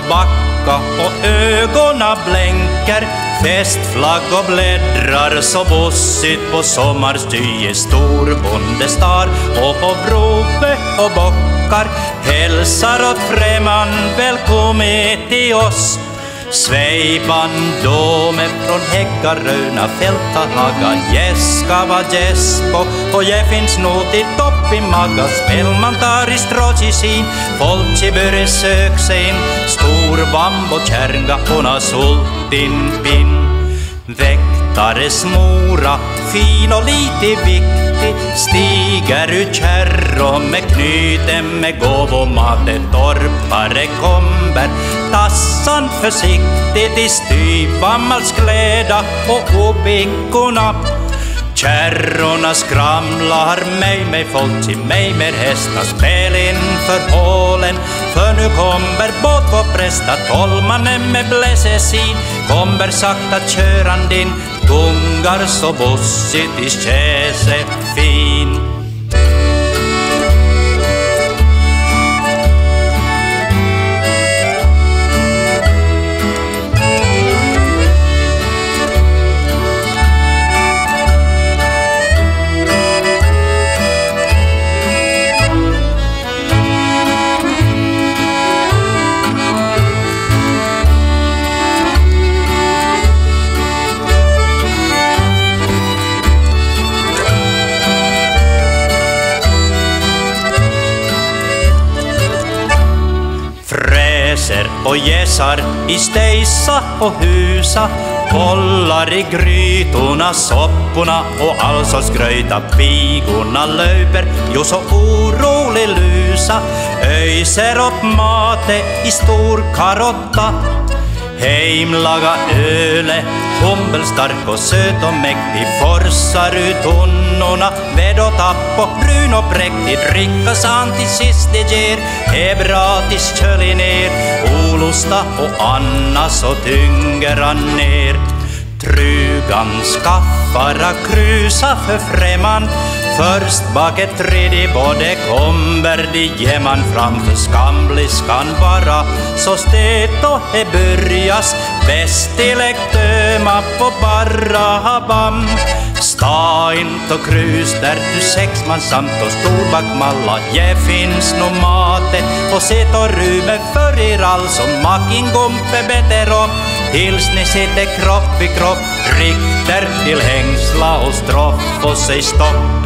backa och ögonen blänker. Festflaggor bläddrar så bossigt på sommarsty. Storbondestar och på Brobe och bockar hälsar åt främman välkommen till oss. Sveipandome från Häggaröna fältahaga Jeska var Jespo och jag finns nog till topp i maga. Spelman tar i stråtsisin, folk i börje sök sig in. Stor vambo kärnga hon har sultin pinn. Väktare smora, fin och lite viktig, stiger ut kärro med knyten med gåvomate. Torpare kommer, tassan försiktigt i styvvammals kläda och opickorna. Kärrorna skramlar mig folk till mig med hästar. Spel inför hålen, för nu kommer båt vår prästa. Tolmannen med bläsesin kommer sakta köran din. Gungar så bossigt i käse fin. Och gässar i stejsa och husa, bollar i grytorna, sopporna och allsås gröjta. Pigorna löper jo så orolig lusa, öjser upp mate i stor karotta. Heimlaga öle, humbelstark och söt och mäktig, forsar ut tunnorna, ved och tapp och brun och präktig. Dricka sant till sist det ger, hebratis köli ner, olusta och Anna så tynger han ner. Trugan skaffara krusa för främman, först bak ett tredje både kommer de jämman. Framför skambliskan vara så stät och he börjas västilekt döma på barra habam. Sta inte och krus där du sex man samt och storbakmalla. Je finns no mate och set och rume för er all som makin gumpe beter upp. Tills ni sitter kropp i kropp, rikter till hängsla och stroff och säg stopp.